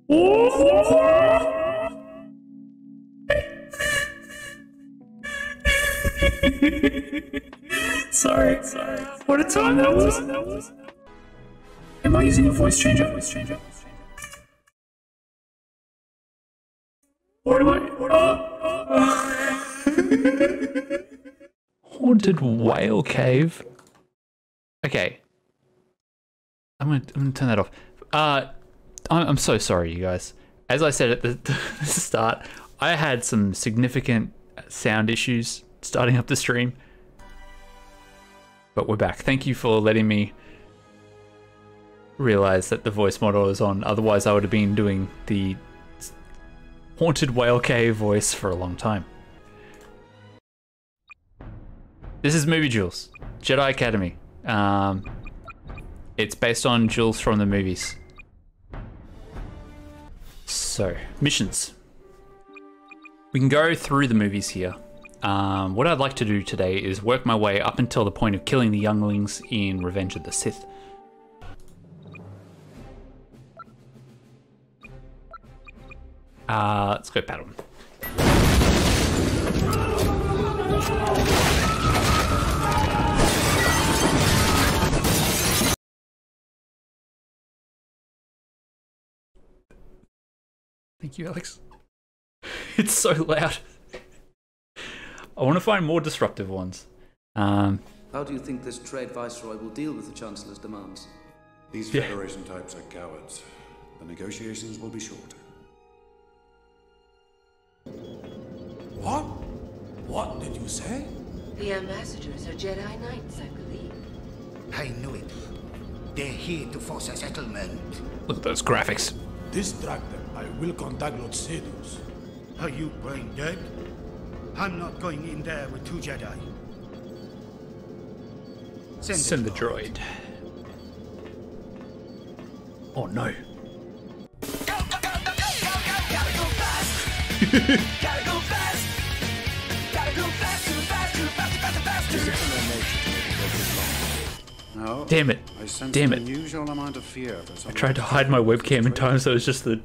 Sorry. What a time that was. Am I using a voice changer? Or am I? Haunted whale cave. Okay. I'm gonna turn that off. I'm so sorry, you guys. As I said at the start, I had some significant sound issues starting up the stream. But we're back. Thank you for letting me realize that the voice model is on. Otherwise, I would have been doing the Haunted Whale Cave voice for a long time. This is Movie Duels, Jedi Academy. It's based on Jules from the movies. So, missions. We can go through the movies here. What I'd like to do today is work my way up until the point of killing the younglings in Revenge of the Sith. Let's go Padawan. Thank you, Alex. It's so loud. I want to find more disruptive ones. How do you think this trade viceroy will deal with the Chancellor's demands? These Federation types are cowards. The negotiations will be short. What? What did you say? The ambassadors are Jedi Knights, I believe. I knew it. They're here to force a settlement. Look at those graphics. Distract them. I will contact Lord Sedus. Are you brain dead? I'm not going in there with two Jedi. Send the droid. Oh no. No, Damn it. I sense Damn an it. unusual amount of fear for I someone tried to hide my webcam in time so it was just the...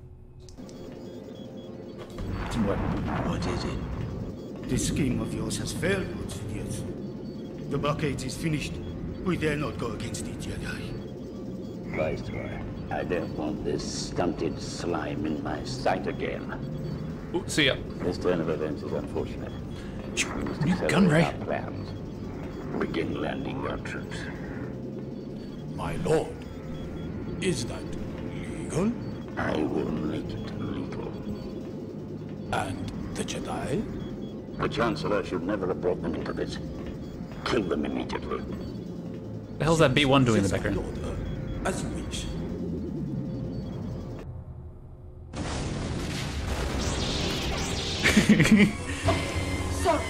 Didn't work. What is it? This scheme of yours has failed, Lord Sidious. The blockade is finished. We dare not go against the Jedi. Viceroy, I don't want this stunted slime in my sight again. Ooh, see ya. This turn of events is unfortunate. New gun, Ray. Our plans. Begin landing your troops. My lord, is that legal? I will make it legal. And the Jedi? The Chancellor should never have brought them into this. Kill them immediately. What the hell's that B1 doing in the background? Lord, as you wish. Sorry.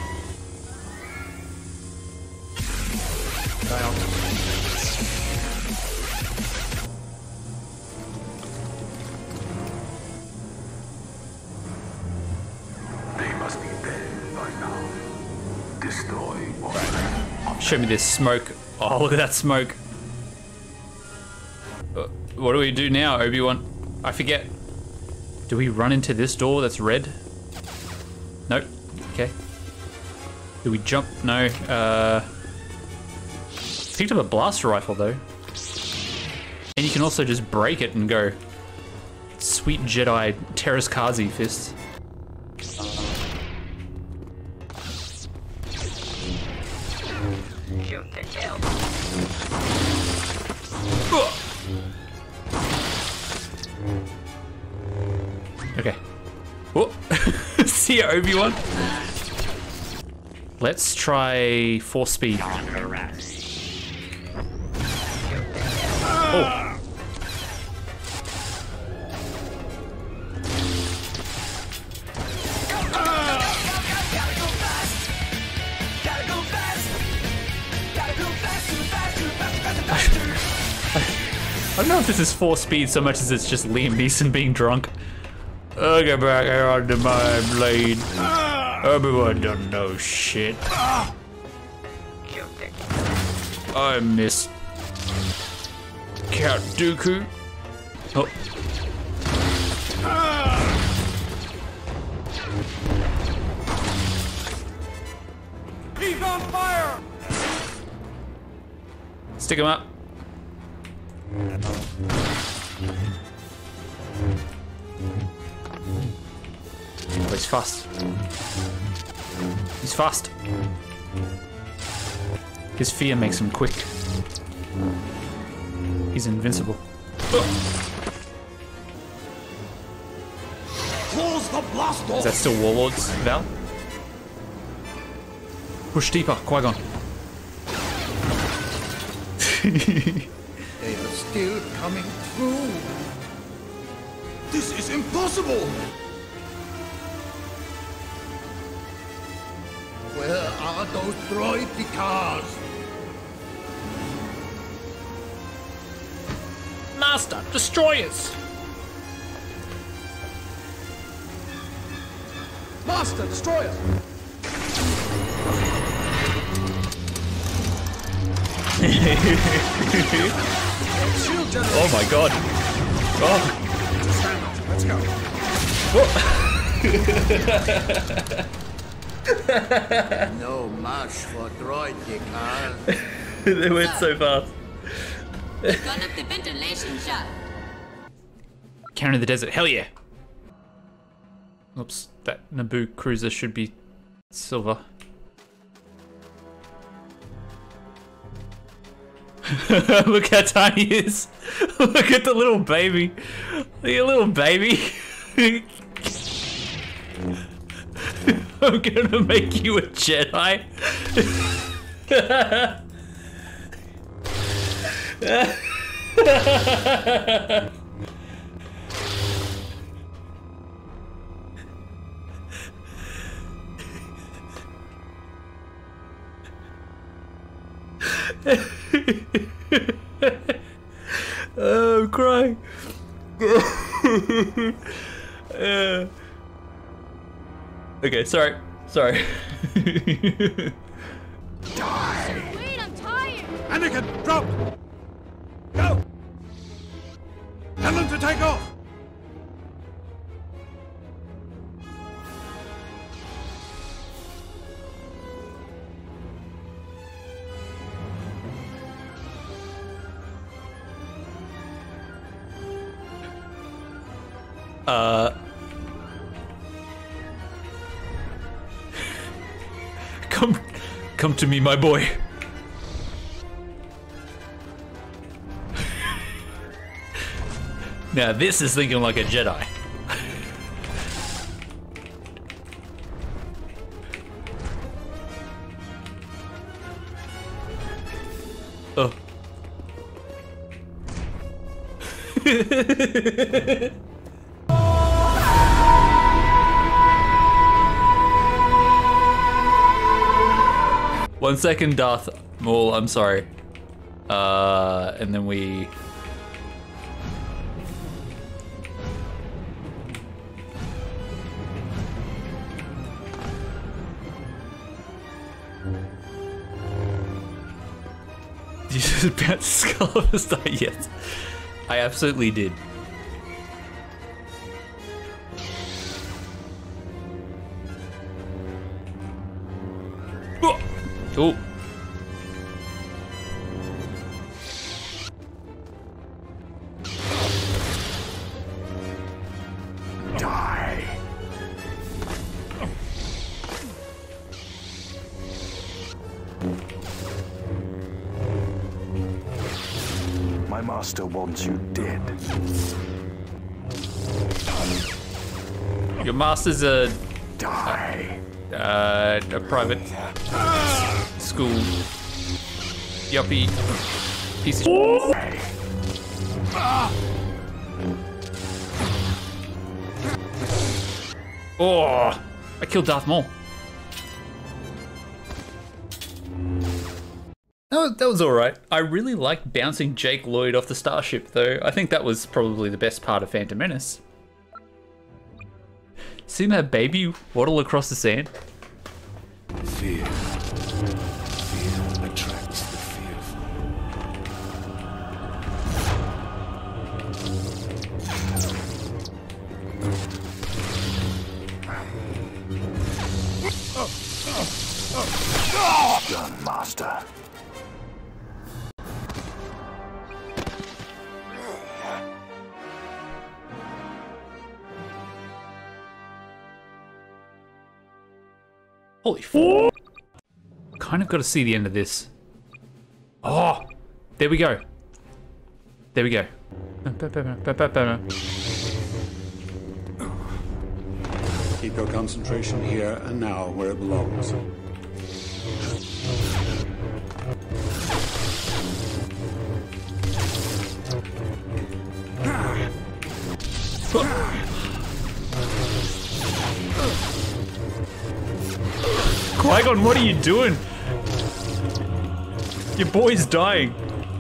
They must be dead by now. Destroy all. Show me this smoke. Oh, look at that smoke. What do we do now, Obi-Wan? I forget. Do we run into this door that's red? Nope. Okay. Do we jump? No. Picked up a blaster rifle though. And you can also just break it and go. Sweet Jedi Terrace Kazi fist. Shoot the kill. Okay. Oh. See ya, Obi-Wan. Let's try force speed. Oh. I don't know if this is force speed so much as it's just Liam Neeson being drunk. I'll get back here onto my blade. Everyone don't know shit. I miss Count Dooku. Oh. He's on fire! Stick him up. Oh, he's fast. He's fast. His fear makes him quick. He's invincible. Close the blast door! Is that still Warlords, Val? Push deeper, Qui-Gon. They are still coming through. This is impossible! Where are those droid cars? Master, destroyers! Master, destroyer! Shield generator! Oh my god. Oh. Let's go. No match for droid cars. They went so fast. Gun up the ventilation shaft. Counter the desert, hell yeah. Oops, that Naboo cruiser should be silver. Look how tiny he is. Look at the little baby. Look at little baby. I'm gonna make you a Jedi. Oh, I'm crying. Okay, sorry. Sorry. Wait, I'm tired. Anakin, drop! Go! Tell them to take off! Come to me, my boy. Now this is thinking like a Jedi. Oh. 1 second, Darth Maul, I'm sorry. And then we... Did you just bounce the skull of the star? Yes. I absolutely did. Oh. Die! My master wants you dead. Your master's a Die! a private school yuppie piece of shit. Oh, I killed Darth Maul. That was alright. I really liked bouncing Jake Lloyd off the starship though. I think that was probably the best part of Phantom Menace. Seeing that baby waddle across the sand? Fear. Fear attracts the fearful. Holy fuck. Kind of got to see the end of this. Oh, there we go. There we go. Keep your concentration here and now where it belongs. Qui-Gon, what are you doing? Your boy's dying.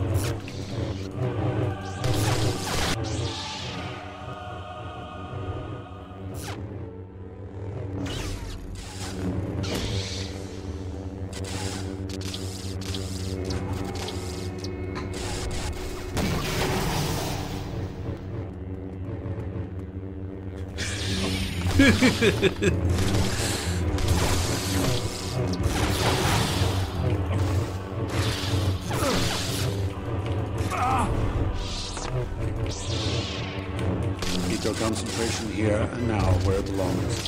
Keep your concentration here and now where it belongs.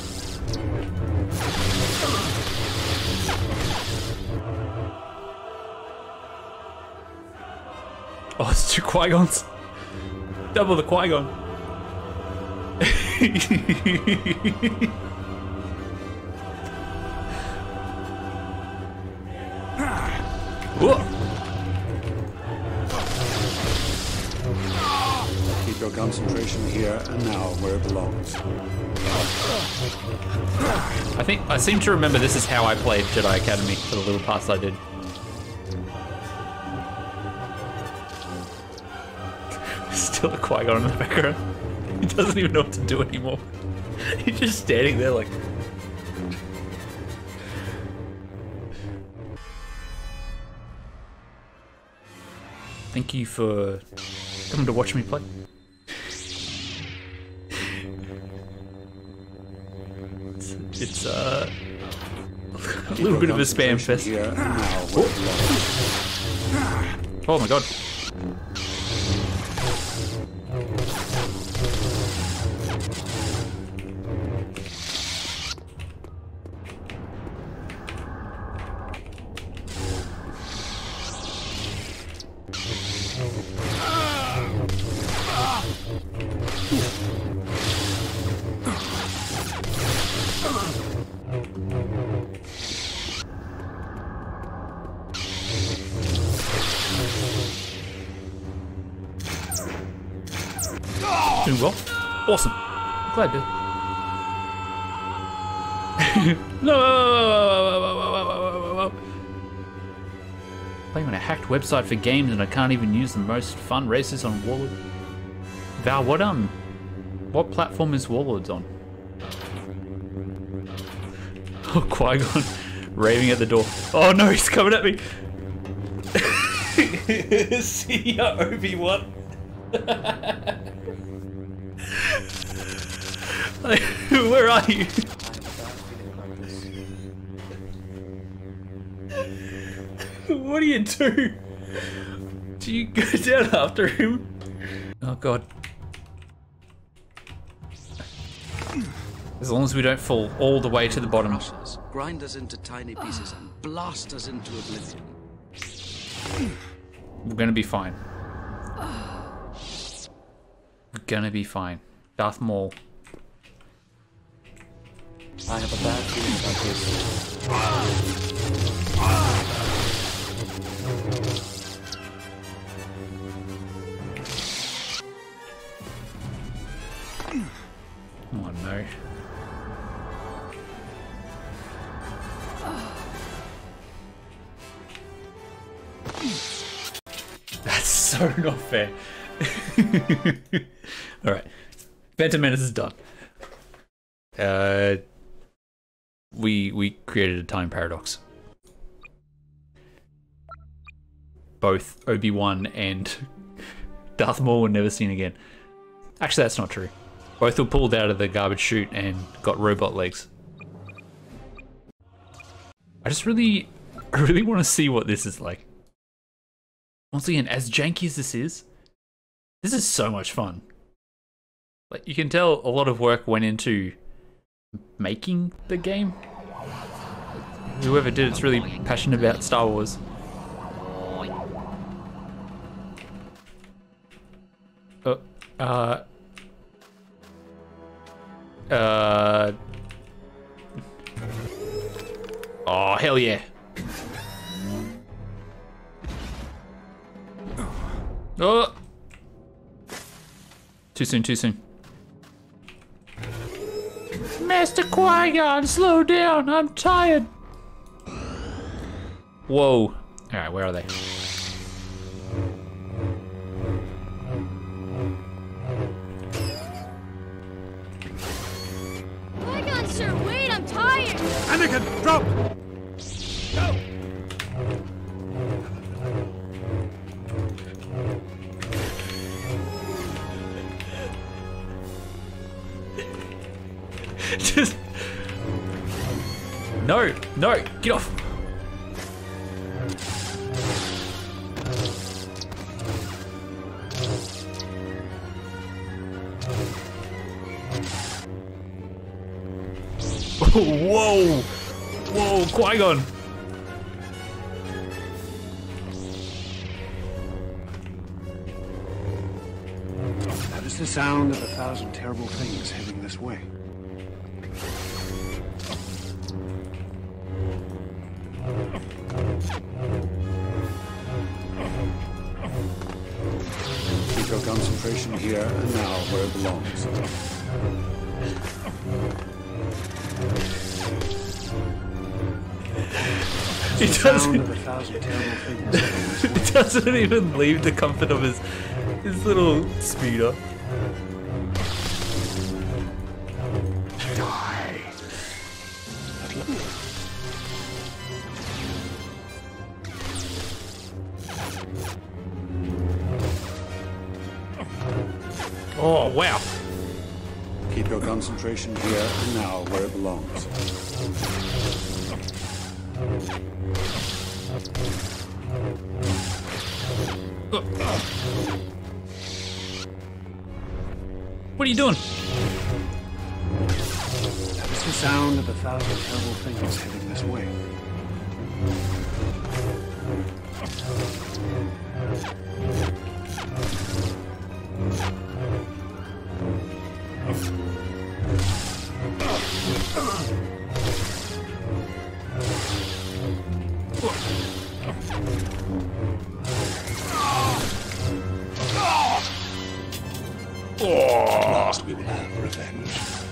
Oh, it's 2 Qui-Gons. Double the Qui-Gon. Keep your concentration here and now where it belongs. I seem to remember this is how I played Jedi Academy for the little parts I did. Still a Qui-Gon in the background. He doesn't even know what to do anymore. He's just standing there like... Thank you for coming to watch me play. It's a little bit of a spam fest. Oh my god. Doing well. Awesome. Glad to. No. Playing on a hacked website for games and I can't even use the most fun races on Warlord. Val, what platform is Warlords on? Oh, Qui-Gon raving at the door. Oh no, he's coming at me. See ya, Obi-Wan. Where are you? What do you do? Do you go down after him? Oh god. As long as we don't fall all the way to the bottom. Grind us into tiny pieces and blast us into oblivion. We're gonna be fine. We're gonna be fine. Darth Maul. I have a bad feeling about this. Oh no. That's so not fair. Alright. Phantom Menace is done. We created a time paradox. Both Obi-Wan and Darth Maul were never seen again. Actually, that's not true. Both were pulled out of the garbage chute and got robot legs. I really want to see what this is like. Once again, as janky as this is so much fun. Like, you can tell a lot of work went into making the game. Whoever did it's really passionate about Star Wars. Oh, hell yeah. Oh! Too soon, too soon. Master Qui-Gon, slow down, I'm tired. Whoa. Alright, where are they? Qui-Gon, sir, wait, I'm tired. Anakin, drop! Go! Just... No, get off. Whoa! Whoa, Qui-Gon! That is the sound of 1,000 terrible things heading this way. Keep your concentration here and now where it belongs. He doesn't even leave the comfort of his little speeder. Oh, wow. Keep your concentration here and now where it belongs. What are you doing? That is the sound of 1,000 terrible things heading this way. At last we will have revenge.